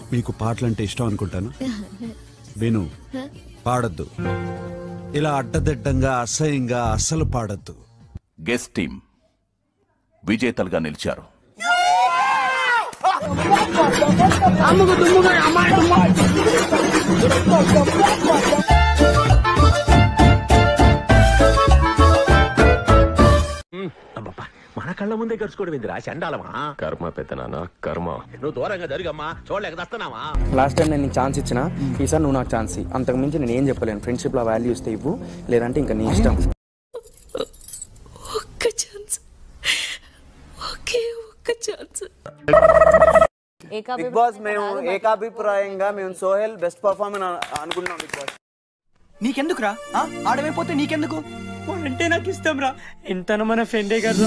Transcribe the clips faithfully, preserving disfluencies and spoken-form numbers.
మీకు పాటలంటే ఇష్టం అనుకుంటాను. విను, పాడద్దు. ఇలా అడ్డదిడ్డంగా అసహ్యంగా అస్సలు పాడద్దు. గెస్ట్ టీం విజేతలుగా నిలిచారు. మన కళ్ళ ముందే గడుచుకోవడం ఏందిరా చండాలమా? కర్మ పెద్దనాన్న కర్మ. నువ్వు దూరంగా జరిగమ్మా, చూడలేక దస్తున్నావా? లాస్ట్ టైం నేను నీకు ఛాన్స్ ఇచ్చిన, ఈసారి నువ్వు నాకు ఛాన్స్. అంతకు మించి నేను ఏం చెప్పలేను. ఫ్రెండ్షిప్ లో వాల్యూ ఇస్తే ఇవ్వు, లేదంటే ఇంకా నీ ఇష్టం. ఒక్క ఛాన్స్, ఒకే ఒక్క ఛాన్స్. బిగ్ బాస్ మేము ఏకాభిప్రాయంగా మేము సోహెల్ బెస్ట్ పర్ఫార్మెన్స్ అనుకుంటున్నాం. బిగ్ బాస్ నీకెందుకురా? ఆడమైపోతే నీకెందుకు? అంటే నాకు ఇష్టం రా. ఎంత మన ఫ్రెండే కదా.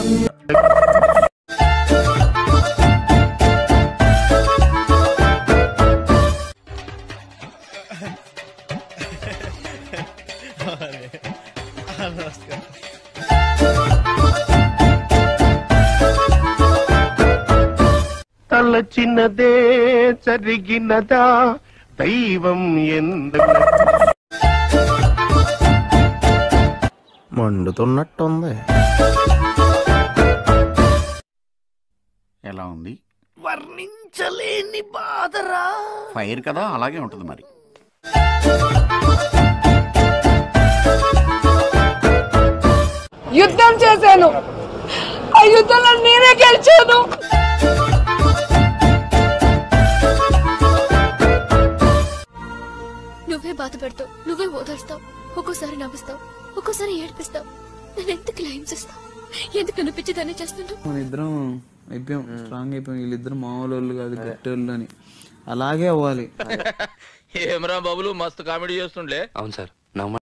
తలచినదే జరిగినదా దైవం ఎందుకు మండుతున్నట్టుంది. ఎలా ఉంది? వర్ణించలేని బాధరా. ఫైర్ కదా, అలాగే ఉంటుంది మరి. యుద్ధం చేశాను, ఆ యుద్ధంలో నేనే గెలిచాను. నువ్వే బాధపడతావు, నువ్వే ఓదార్స్తావు. ఒక్కోసారి నవ్విస్తావు, ఒక్కోసారి ఏడిపిస్తావు. నేను ఎందుకు హింసిస్తావు? ఎందుకు అనిపించేదాన్ని చేస్తుంటావు? మన ఇద్దరం అయిపోయాం, స్ట్రాంగ్ అయిపోయాం. వీళ్ళిద్దరు మామూలు వాళ్ళు కాదు, గట్టోళ్ళు అని. అలాగే అవ్వాలి. ఏమరా బాబులు మస్తు కామెడీ చేస్తుండే. అవును సార్.